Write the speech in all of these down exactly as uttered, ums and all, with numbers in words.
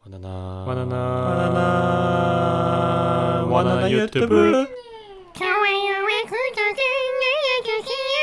바나나 바나나 바나나 바나나 유튜브 좋아요와 구독을 눌러주세요.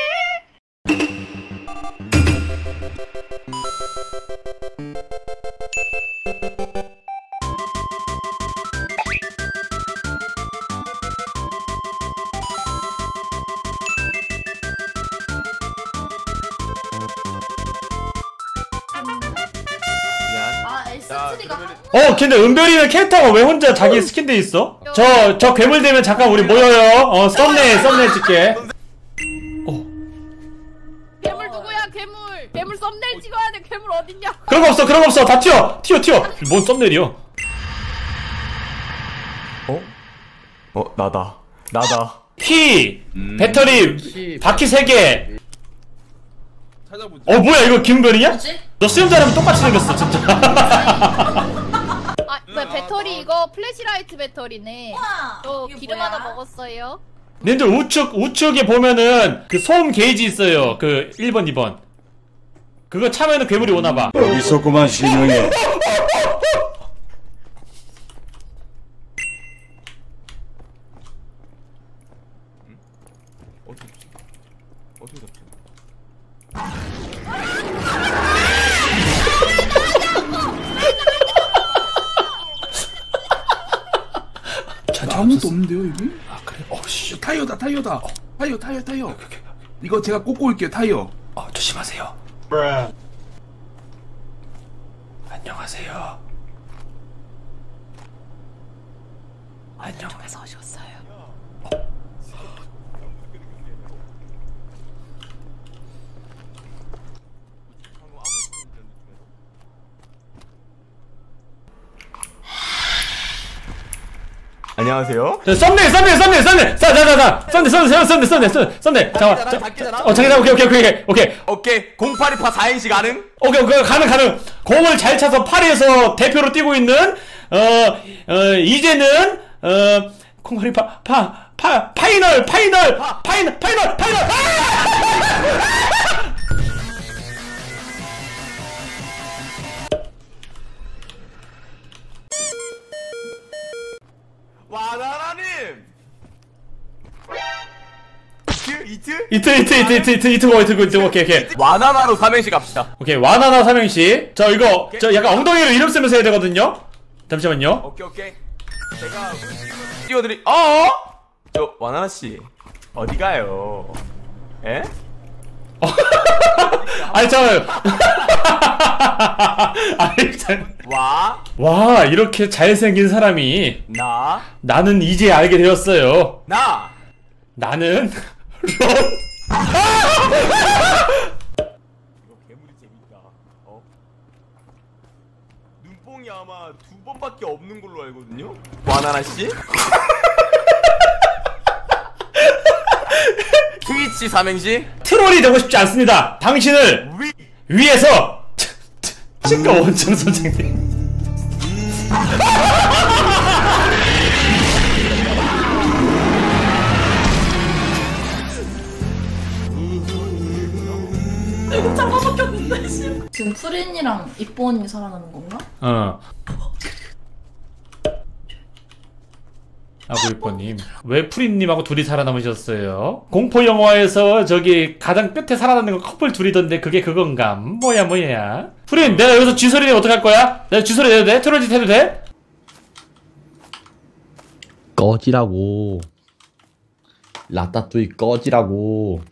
아, 에스트리가 어 근데 은별이는 캐릭터가 왜 혼자 자기 스킨 돼 있어? 저 저 괴물 되면 잠깐 우리 모여요. 어 썸네일 썸네일 찍게. 어 괴물 누구야? 괴물. 괴물 썸네일 찍어야 돼. 괴물 어딨냐? 그런 거 없어 그런 거 없어 다 튀어 튀어 튀어. 뭔 썸네일이요? 어? 어 나다 나다 키 음. 배터리 바퀴 세 개. 찾아보자. 어 뭐야 이거 김은별이냐? 뭐지? 너 수염자라면 똑같이 생겼어 진짜. 아, 네, 배터리 이거 플래시라이트 배터리네. 저 기름 하나 먹었어요. 님들 우측 우측에 보면은 그 소음 게이지 있어요. 그 일 번 이 번 그거 차면은 괴물이 오나봐. 여기 있었구만 신형이. 어디 없지? 어디 없지? 아무것도 없는데요 여기? 아 그래? 어씨 타이어다 타이어다. 타이어 타이어 타이어. 이거 제가 꽂고 올게요 타이어. 어 조심하세요. 안녕하세요. 안녕. 어서 오셨어요. 안녕하세요. 자, 썸네일 썸네일 썸네일 썸네일 자자자자 썸네일 썸네일 썸네일 썸네일 썸네일 썸네일 잠깐만. 자, 닭기잖아. 어 잠깐 오케이 오케이 오케이 오케이 오케이 공팔이파 사 인시 가능? 오케이 오케이 가능 가능. 공을 잘 차서 파리에서 대표로 뛰고 있는 어어 이제는 어 콩파리 파파파 파이널 파이널 파이널 파이널 파이널. 와나나님. 이트 이트? 이트 이트 이트 이트 이트 이트 고 이트 고 이트 오케이 오케이 와나나로 삼행시 갑시다. 오케이 와나나 삼행시. 저 이거 저 약간 엉덩이로 이름 쓰면서 해야 되거든요. 잠시만요. 오케이 오케이. 제가 띄워드리. 어? 저 와나나 씨 어디 가요? 에? 아니 잠깐만. 아니 참. 와 와 이렇게 잘생긴 사람이 나 나는 이제 알게 되었어요. 나. 나는 이거 괴물이 재밌다. 어? 눈뽕이 아마 두 번밖에 없는 걸로 알거든요. 와나나 씨? 트위치 삼행시? 트롤이 되고 싶지 않습니다. 당신을 위. 위해서 치과 원장 선생님. 지금 프린이랑 이뻐 언니 살아나는 건가? 어. 아구이뻐님 왜 프린님하고 둘이 살아남으셨어요? 공포 영화에서 저기 가장 끝에 살아남는 건 커플 둘이던데 그게 그건가? 뭐야 뭐야? 프린 내가 여기서 쥐소리 내면 어떡할 거야? 내가 쥐소리 내도 돼? 트롤짓 해도 돼? 꺼지라고. 라따뚜이 꺼지라고.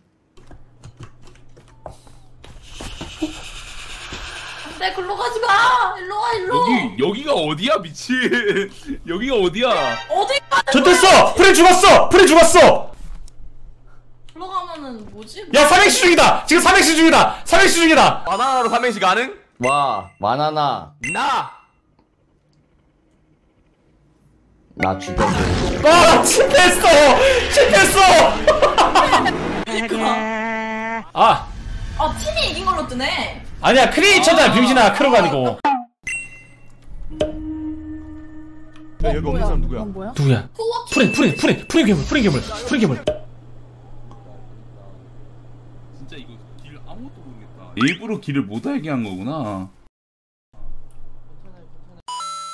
네, 글로 가지 마. 일로 와, 일로. 여기 여기가 어디야 미친? 여기가 어디야? 어디 가는 거야? 좋댔어! 프린 죽었어! 프린 죽었어! 글로 가면은 뭐지? 야 삼행시 중이다! 지금 삼행시 중이다! 삼행시 중이다! 와나나로 삼행시 가능? 와, 와나나. 나. 나 죽여줘. 아! 실패했어! 실패했어! 아! 아, 팀이 이긴 걸로 뜨네. 아니야 크리에이처잖아 병신아. 크로가 아니고. 야, 여기 없는 사람 누구야? 이건 뭐야? 누구야? 후워키. 프린 프린 프린 프린 괴물 프린 괴물 프린 괴물. 진짜 이거 길 아무것도 모르겠다. 일부러 길을 못 알게 한 거구나.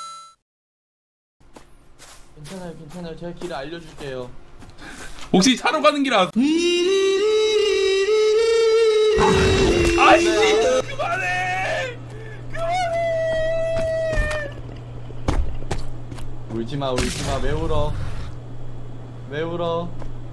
괜찮아요, 괜찮아요. 제가 길을 알려줄게요. 혹시 차로 가는 길 아... 아이씨 그만해 울지마, 울지마. 왜 울어? 왜 울어?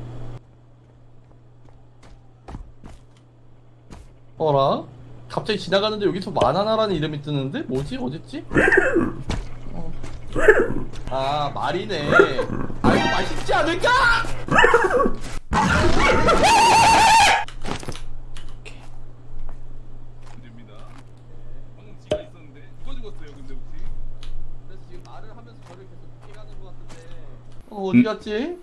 어라? 갑자기 지나가는데 여기서 마나나라는 이름이 뜨는데? 뭐지? 어딨지? 어. 아, 말이네. 아, 이거 맛있지 않을까? 됩니다. 방금 지가 있었는데 누가 죽었어요 근데 혹시? 그래서 지금 말을 하면서 저를 계속 피해가는 것 같은데. 어, 어디 갔지?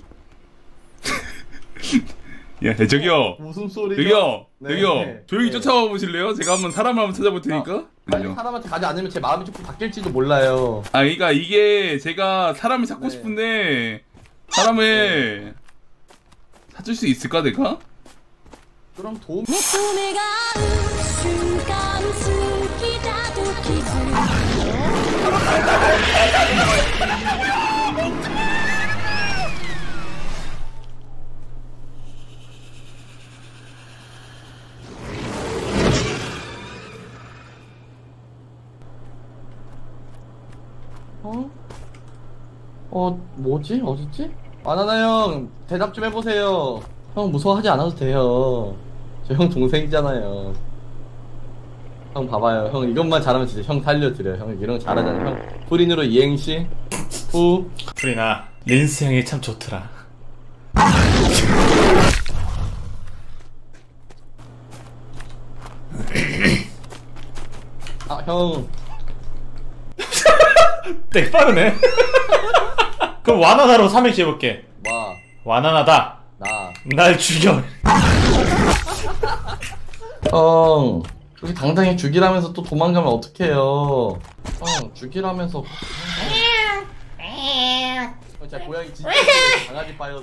야 저기요 무슨 소리가? 여기요 네. 여기요 네. 조용히 네. 쫓아와 보실래요? 제가 한번 사람을 한번 찾아볼 테니까. 아니, 그죠? 사람한테 가지 않으면 제 마음이 조금 바뀔지도 몰라요. 아 그러니까 이게 제가 사람을 찾고 네. 싶은데 사람을 찾을 수 있을까 내가? 그럼 도움. 내 꿈에 가는 순간 숨기다도 기분 어? 어, 뭐지? 어딨지? 바나나 형, 대답 좀 해보세요. 형 무서워하지 않아도 돼요. 저 형 동생이잖아요. 형 봐봐요. 형 이것만 잘하면 진짜 형 살려드려요. 형 이런 거 잘하잖아요. 형 프린으로 이행시 후. 프리나 린스 형이 참 좋더라. 아, 형. 되게 빠르네. 그럼 와나나로 삼행시 해볼게. 와, 와나나다. 나. 날 죽여. 형, 그렇게 당당히 죽이라면서 또 도망가면 어떡해요. 형, 죽이라면서. 진짜 고양이 진짜 강아지 빠여서.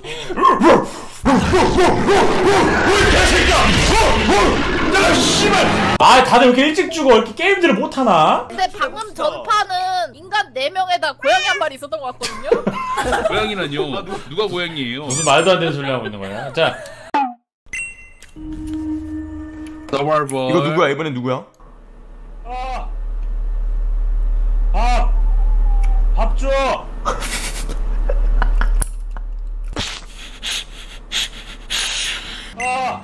아 다들 왜 이렇게 일찍 죽어? 이렇게 게임들을 못하나? 근데 방금 전파는 인간 네 명에다 고양이 한 마리 있었던 것 같거든요? 고양이라뇨? 누가 고양이에요? 무슨 말도 안 되는 소리 하고 있는 거야? 자, 더블볼. 이거 누구야? 이번엔 누구야? 아, 밥, 밥 줘. 아,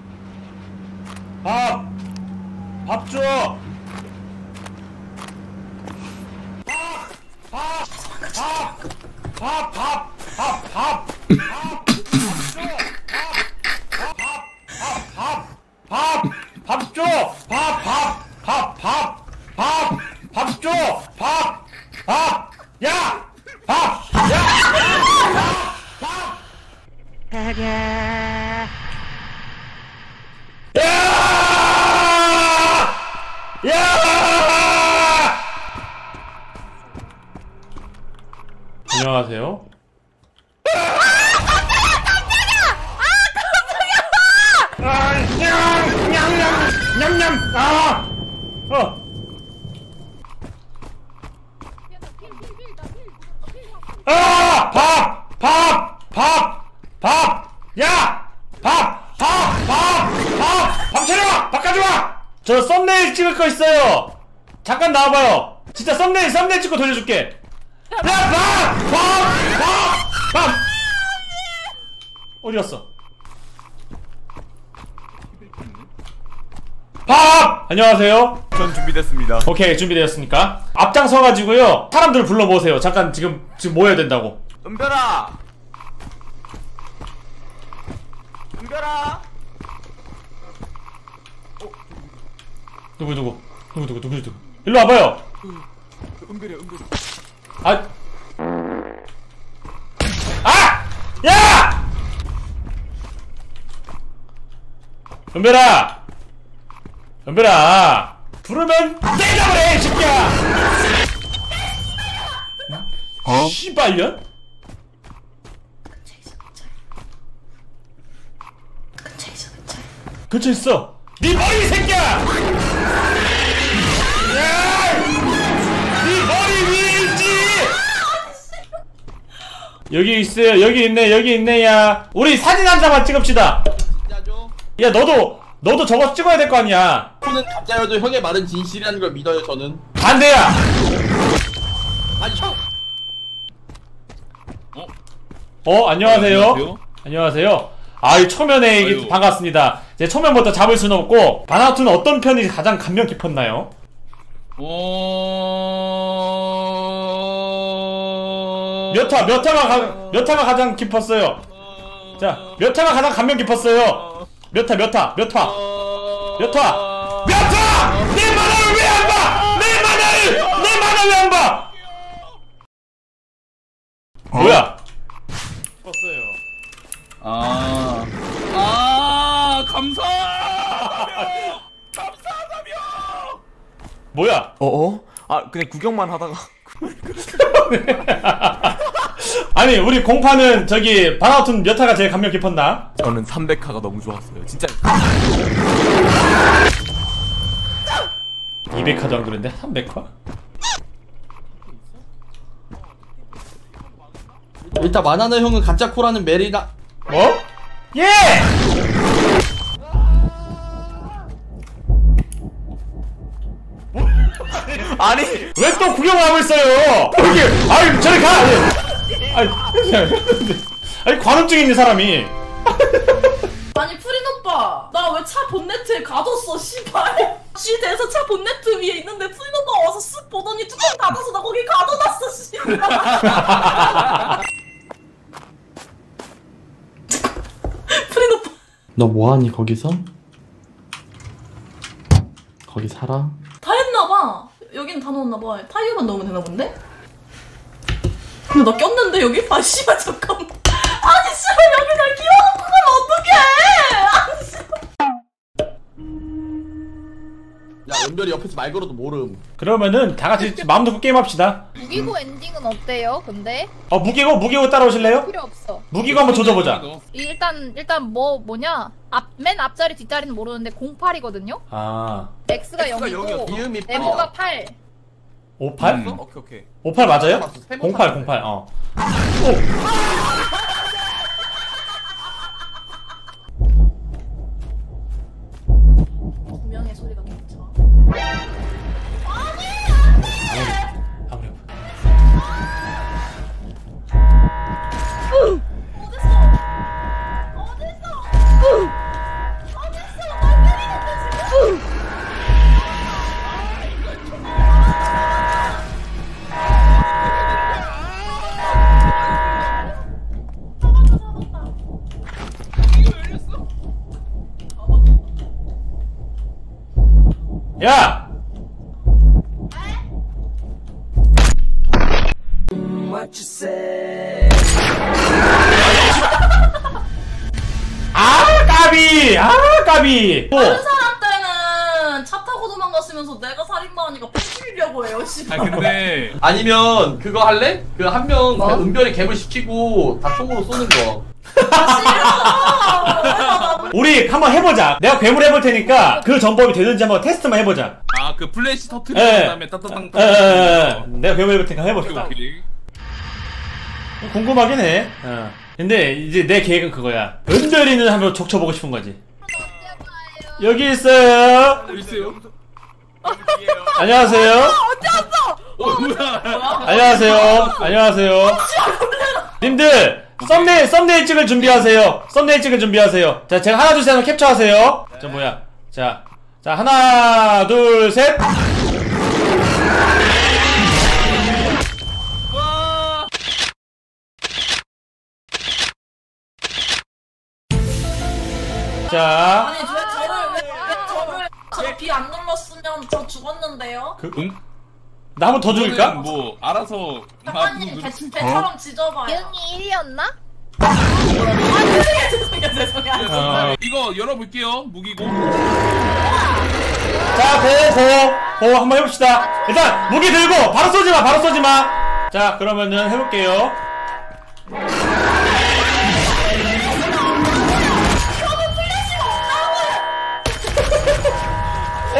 밥, 밥 줘. 밥, 밥, 밥, 밥, 밥, 밥, 밥, 밥, 밥, 밥 줘! 밥, 밥, 밥, 밥, 밥, 밥 줘! 밥, 밥, 야! 밥, 야! 밥, 밥! 야! 야! 안녕하세요. 아, 냠! 냠냠! 냠냠! 아! 어! 아! 밥! 밥! 밥! 밥! 야! 밥! 밥! 밥! 밥! 밥 차려! 밥 가져와! 저 썸네일 찍을 거 있어요! 잠깐 나와봐요! 진짜 썸네일, 썸네일 찍고 돌려줄게! 야! 밥! 밥! 밥! 밥! 어디 갔어? 밥! 안녕하세요. 전 준비됐습니다. 오케이, 준비되었습니까? 앞장서가지고요. 사람들 불러보세요. 잠깐 지금 지금 모여야 된다고. 은별아! 은별아! 누구 누구 누구 누구 누구 누구 일로 와봐요. 은별이야, 은별이. 아, 아, 야! 은별아, 은별아, 부르면 대답을 해, 이 새끼야. 어? 씨발년? 근처에 있어. 네 머리, 이 새끼야. 야! 네 머리 위에 있지. 여기 있어요. 여기 있네. 여기 있네야. 우리 사진 한 장만 찍읍시다. 진짜죠? 야 너도 너도 저거 찍어야 될 거 아니야. 폰은 가짜여도 형의 말은 진실이라는 걸 믿어요 저는. 반대야. 아니 형. 어 안녕하세요. 안녕하세요. 안녕하세요. 아이 초면에 이게 아유. 반갑습니다. 이제 초면부터 잡을 수는 없고 바나우트는 어떤 편이 가장 감명 깊었나요? 어... 몇 화, 몇 화가 가, 몇 화가 가장 깊었어요? 자, 몇 화가 가장 감명 깊었어요? 몇 화, 몇 화, 몇 화, 몇 화, 몇 화! 내 만화를 왜 안 봐! 내 만화를! 내 만화 왜 안 봐! 뭐야? 껐어요. 아... 아... 감사! 감사하다며! 뭐야? 어어? 아 그냥 구경만 하다가 아니, 우리 공파는 저기 바나우트는 몇 화가 제일 감명 깊었나? 저는 삼백 화가 너무 좋았어요. 진짜 이백 화 정도인데 삼백 화? 일단 만화나 형은 가짜 코라는 메리나. 뭐? 예! 아니 왜 또 구경을 하고 있어요? 여기, 아이, 저리 가! 아이, 아니, 관음증 있는 사람이. 아니 프린 오빠 나 왜 차 본네트에 가뒀어 씨발. G대에서 차 본네트 위에 있는데 프린 오빠 와서 쓱 보더니 뚜껑 닫아서 나 거기 가둬놨어 씨발. 프린 오빠 너 뭐하니 거기서? 거기 살아? 다 했나봐. 여긴 다 넣었나봐. 타이어만 넣으면 되나 본데? 근데 나 꼈는데 여기? 아 씨발 잠깐만. 아니 씨발 여기 날 끼워놓고 가면 어떡해. 아니 씨발. 야 은별이 옆에서 말 걸어도 모름. 그러면은 다 같이 마음 놓고 게임합시다. 무기고 엔딩은 어때요? 근데 어, 무기고, 무기고 따라오실래요? 필요 없어. 무기고 한번 조져보자. 일단 일단 뭐 뭐냐 앞 맨 앞자리 뒷자리는 모르는데 공팔이거든요. 아, X가 X가 영이고 영이었어. 이음이 네모가 팔. 오팔? 음. 오케이 오케이. 오팔 맞아요? 봤어, 세번 공팔, 봤는데. 공팔, 어. 분명히 소리가 멈춰. 아무리. 야! 아, 까비! 아, 까비! 또! 다른 사람 때는 차 타고 도망갔으면서 내가 살인마하니까 패치려고 해요 씨발. 아 근데 아니면 그거 할래? 그 한 명 뭐? 은별이 갭을 시키고 다 총으로 쏘는 거. 우리 한번 해보자. 내가 괴물 해볼 테니까 그 전법이 되는지 한번 테스트만 해보자. 아 그 플래시 터트린 예. 다음에 따따땅 에, 에, 에, 에. 내가 괴물 해볼 테니까 오케이 해봅시다. 오케이. 궁금하긴 해. 어. 근데 이제 내 계획은 그거야. 은별이는 한번 족쳐보고 싶은 거지. 여기 있어요. 여기 있어요. 안녕하세요. 어 뭐야? 안녕하세요. 안녕하세요. 님들 썸네일 썸네일 찍을 준비하세요. 썸네일 찍을 준비하세요. 자, 제가 하나 둘 셋 하면 캡처하세요. 자, 뭐야? 자, 자 하나 둘 셋. 와. 자, 아니 왜 저를 왜, 왜 저를 저 비 안 눌렀으면 저 죽었는데요? 그, 응? 나 한 번 더 죽일까? 이거는 뭐 알아서 작가님 배, 배처럼 지져봐요. 기운이 일이었나? 아 죄송해요 죄송해요 죄송해요. 어. 이거 열어볼게요. 무기고. 자, 고, 고, 고 한번 해봅시다. 일단 무기 들고 바로 쏘지 마, 바로 쏘지 마. 자, 그러면은 해볼게요. 오!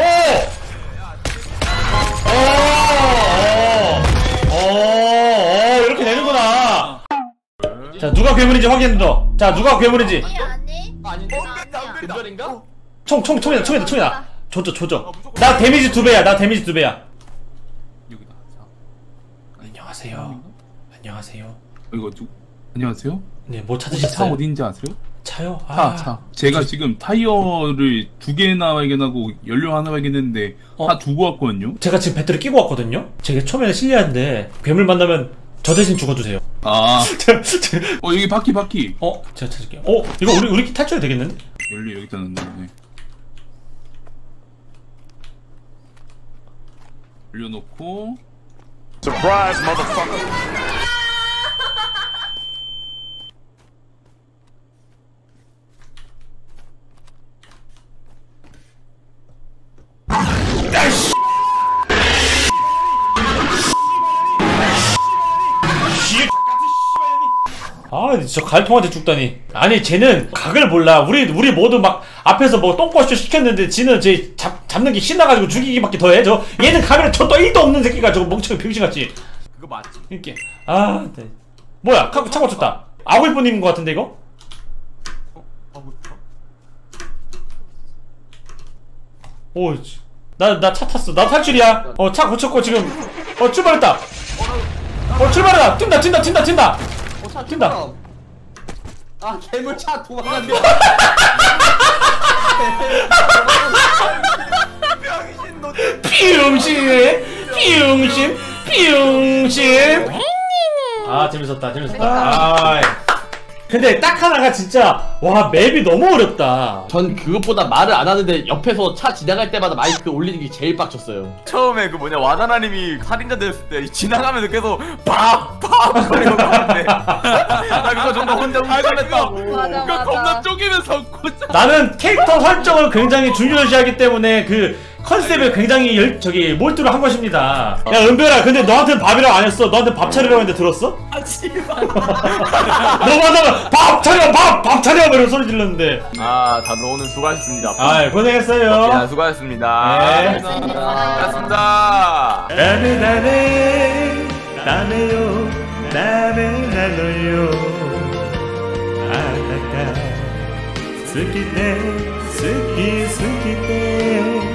오! 오! 오! 오! 이렇게 되는구나. 자 누가 괴물인지 확인해줘. 자 누가 괴물인지. 아니 아니. 아닌데? 아니야. 금별인가? 총 총 총이다 총이다 총이다. 조져 조져. 나 데미지 두 배야. 나 데미지 두 배야. 여기다. 자, 안녕하세요. 안녕하세요. 이거 누? 안녕하세요. 네, 뭐 차 찾으셨어요? 어디인지 아세요? 차요? 차, 아, 차. 제가 지금 타이어를 두 개나 발견하고 연료 하나 발견했는데 어? 다 두고 왔거든요. 제가 지금 배터리 끼고 왔거든요. 제가 초면에 실례한데 괴물 만나면 저 대신 죽어주세요. 아, 저, 저, 어 여기 바퀴 바퀴. 어, 제가 찾을게요. 어, 이거 우리 우리 탈출이 되겠는데? 연료 여기다 넣네. 네. 연료 넣고. Surprise, motherfucker. 아, 진짜 갈통한테 죽다니. 아니, 쟤는 각을 몰라. 우리 우리 모두 막 앞에서 뭐 똥꼬쇼 시켰는데 지는 쟤 잡 잡는 게 신나가지고 죽이기밖에 더해. 저 얘는 카메라 저도 일도 없는 새끼가 저거 멍청이 병신같이. 그거 맞지? 이렇게. 아, 네. 뭐야? 카 차고 쳤다. 아구이분인 것 같은데 이거? 오, 나 나 차 탔어. 나 탈출이야. 어, 차 고쳤고 지금 어 출발했다. 어 출발했다. 튄다 튄다 튄다 튄다. 어, 차 튄다. 튄다. 아, 괴물차 도망간다. 비용신 비용신 비용신. 아 재밌었다 재밌었다. 아 근데 딱 하나가 진짜 와 맵이 너무 어렵다. 전 그것보다 말을 안 하는데 옆에서 차 지나갈 때마다 마이크 올리는 게 제일 빡쳤어요. 처음에 그 뭐냐 와나나님이 살인자 됐을 때 지나가면서 계속 팍팍 거리고 가는데 나 그거 정말 혼자 웃겨냈다고. 맞아 그거 맞아. 겁나 쪼개면서 웃고. 나는 캐릭터 설정을 굉장히 중요시하기 때문에 그 컨셉에 굉장히 열, 저기 몰두를 한 것입니다. 야 은별아 근데 너한테는 밥이라고 안 했어. 너한테 밥 차리라고 했는데 들었어? 아, 씨발. 너만 밥 차려 밥! 밥 차려! 이런 소리 질렀는데. 아 다들 오늘 수고하셨습니다. 아 고생했어요. 야, 수고하셨습니다. 네. 수고하셨습니다. 다음에 다음에 다음에요 다음에 나눠요 아따까 스키테 스키 스키테